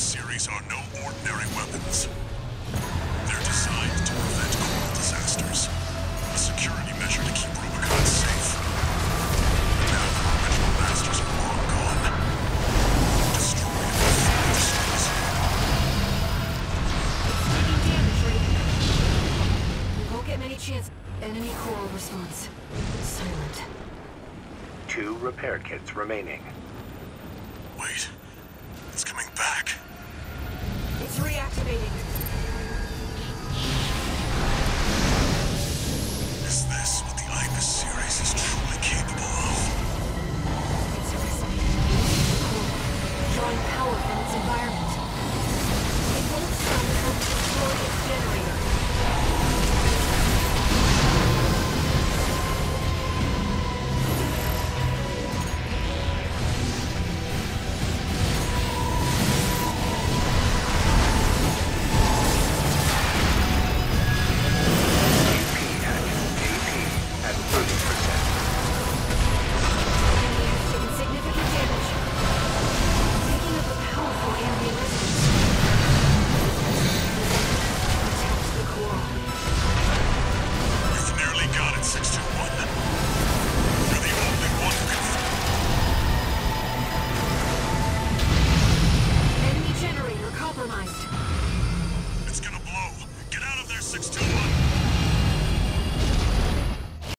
series are no ordinary weapons. They're designed to prevent coral disasters. A security measure to keep Rubicon safe. Now the original masters are long gone. Destroy them before it destroys you. Taking damage, Raven. We won't get many chances. Enemy coral response. Silent. 2 repair kits remaining. Wait. It's coming back. It's reactivating.